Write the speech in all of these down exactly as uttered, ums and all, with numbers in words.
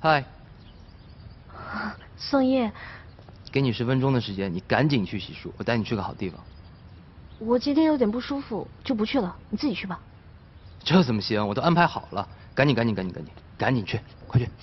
嗨。 宋烨， 给你十分钟的时间，你赶紧去洗漱，我带你去个好地方。 我今天有点不舒服，就不去了，你自己去吧。 这怎么行？我都安排好了，赶紧赶紧赶紧赶紧赶紧去，快去！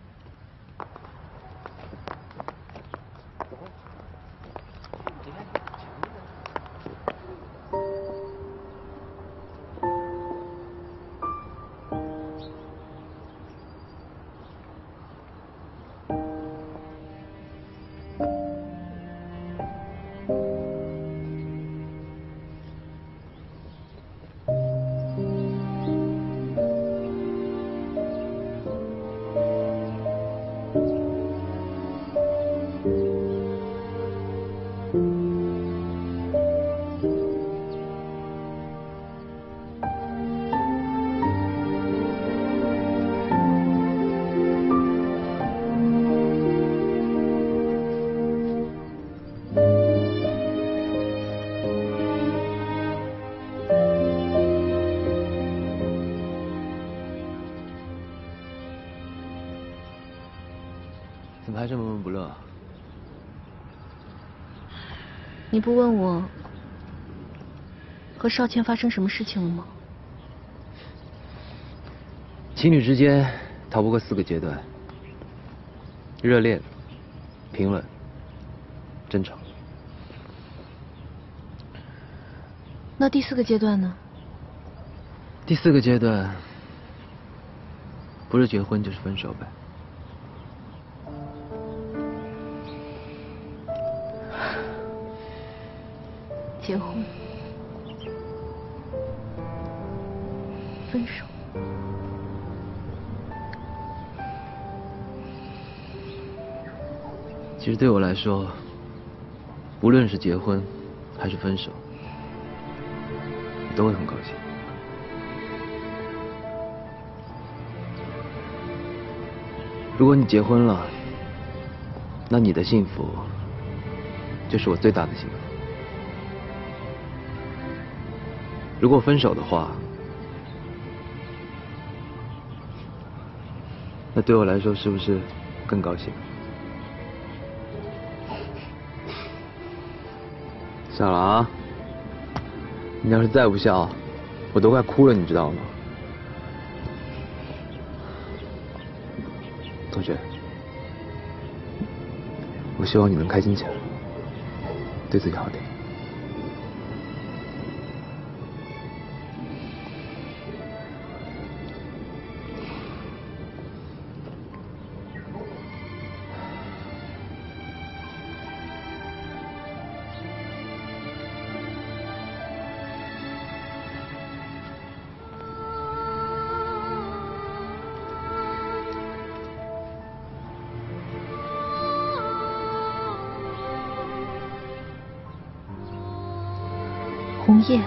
怎么还这么闷不乐？ 你不问我和少谦发生什么事情了吗？ 情侣之间逃不过四个阶段：热恋、平稳、争吵。 那第四个阶段呢？ 第四个阶段，不是结婚就是分手呗。 结婚，分手。 其实对我来说，无论是结婚还是分手，我都会很高兴。如果你结婚了，那你的幸福就是我最大的幸福。如果分手的话，那对我来说是不是更高兴？笑了啊！你要是再不笑，我都快哭了，你知道吗？同学，我希望你能开心起来，对自己好点。 红叶，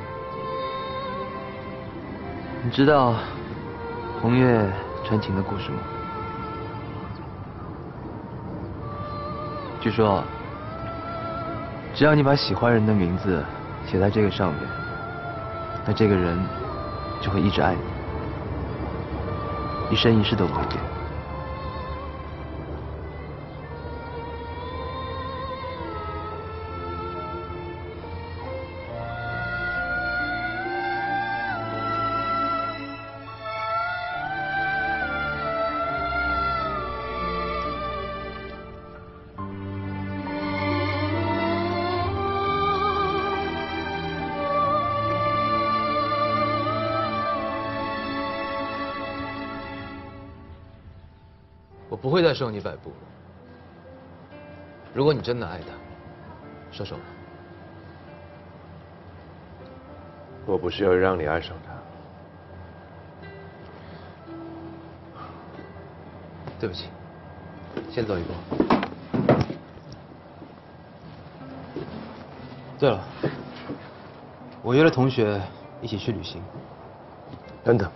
你知道红叶传情的故事吗？据说，只要你把喜欢人的名字写在这个上面，那这个人就会一直爱你，一生一世都不会变。我不会再受你摆布。如果你真的爱他，收手吧。 我不是要让你爱上他。 对不起，先走一步。对了，我约了同学一起去旅行。 等等。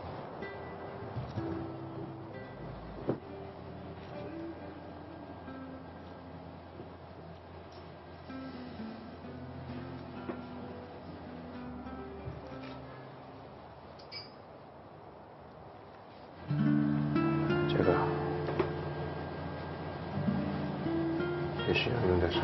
这个也需要用得上。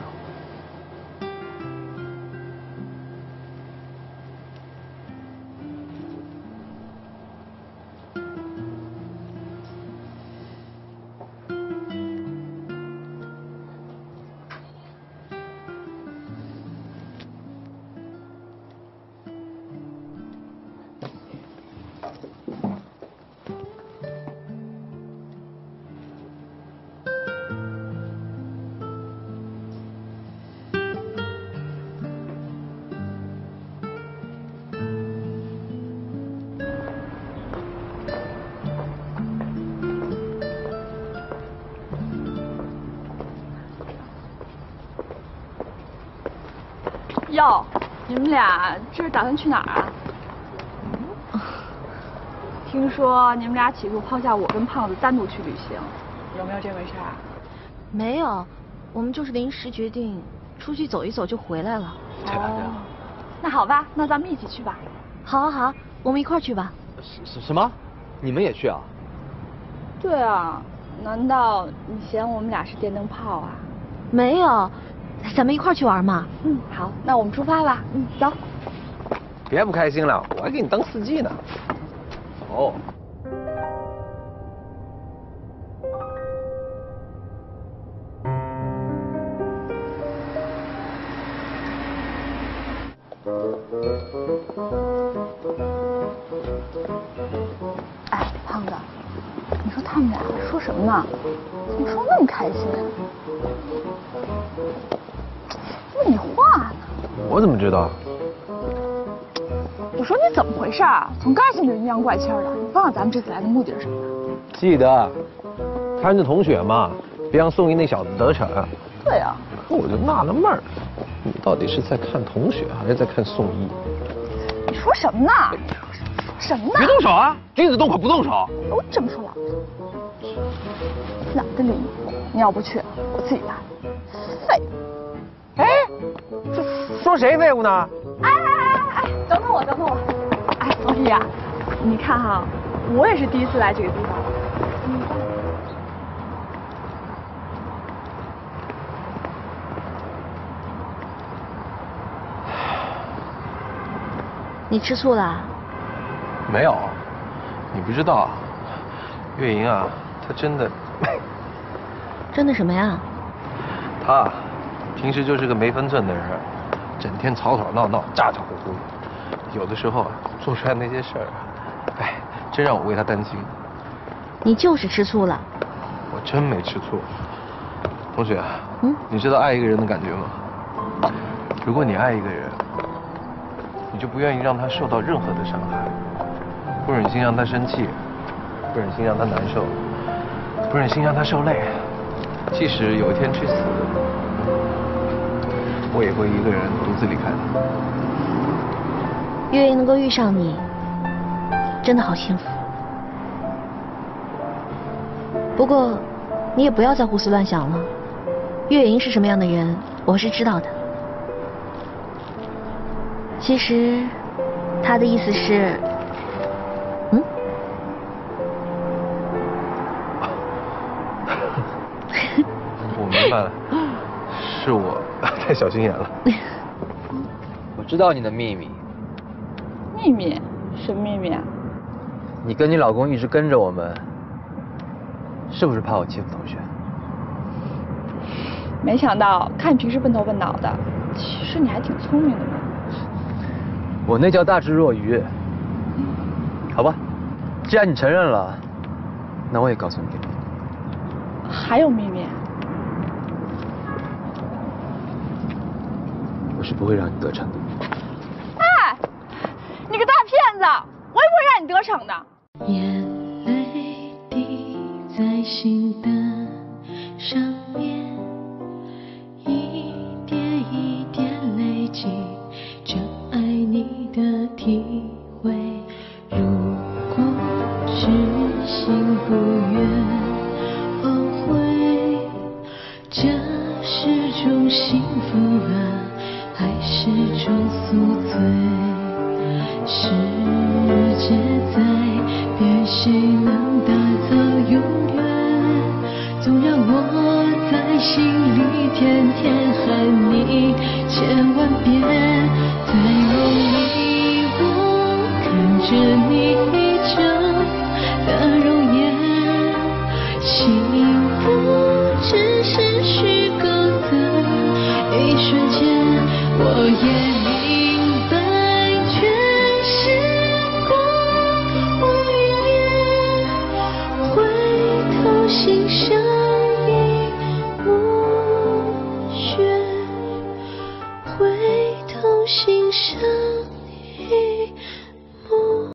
哟，你们俩这是打算去哪儿啊？听说你们俩企图抛下我跟胖子单独去旅行，有没有这回事啊？ 没有，我们就是临时决定出去走一走就回来了。 哦，那好吧，那咱们一起去吧。 好啊好啊，我们一块儿去吧。 什什么？你们也去啊？ 对啊，难道你嫌我们俩是电灯泡啊？ 没有，咱们一块儿去玩嘛。 嗯，好，那我们出发吧。嗯，走。 别不开心了，我还给你当司机呢。 哦。 哎，胖子，你说他们俩说什么呢？怎么说那么开心啊？问你话呢。 我怎么知道？ 我说你怎么回事啊？从刚才就阴阳怪气的，你忘了咱们这次来的目的是什么了？ 记得，他是那同学嘛，别让宋一那小子得逞。 对呀、啊。 可我就纳了闷儿，你到底是在看同学还是在看宋一？ 你说什么呢？说什么呢？ 别动手啊！君子动口不动手。 我这么说老子，懒得理你。你要不去，我自己来。废物！ 哎，这说谁废物呢？ 哎哎哎哎哎！等等我，等等我。哎，冯毅啊，你看哈，我也是第一次来这个地方。嗯。 你吃醋了？ 没有，你不知道，月莹啊，她真的， 真的什么呀？ 她平时就是个没分寸的人，整天吵吵闹闹，咋咋呼呼，有的时候啊做出来那些事儿，哎，真让我为她担心。 你就是吃醋了。 我真没吃醋。同学， 嗯， 你知道爱一个人的感觉吗？如果你爱一个人，你就不愿意让他受到任何的伤害，不忍心让他生气，不忍心让他难受，不忍心让他受累。即使有一天去死，我也会一个人独自离开他。 月莹能够遇上你，真的好幸福。不过，你也不要再胡思乱想了。月莹是什么样的人，我是知道的。其实，他的意思是，嗯， 我明白了，是我太小心眼了。 我知道你的秘密。 秘密？什么秘密啊？ 你跟你老公一直跟着我们，是不是怕我欺负同学？ 没想到，看你平时笨头笨脑的，其实你还挺聪明的嘛。 我那叫大智若愚。好吧，既然你承认了，那我也告诉你个秘密。 还有秘密？ 我是不会让你得逞的。 哎，你个大骗子！我也不会让你得逞的。 眼泪滴在心的上面，一点一点累积着爱你的体会。如果痴心不愿后悔，这是种幸福啊，还是种宿醉？世界在变，谁能打造永远？总让我在心里天天喊你千万遍，在梦里我看着你依旧的容颜，幸福只是虚构的一瞬间，我也明白全是过往云烟，回头心伤已无血，回头心伤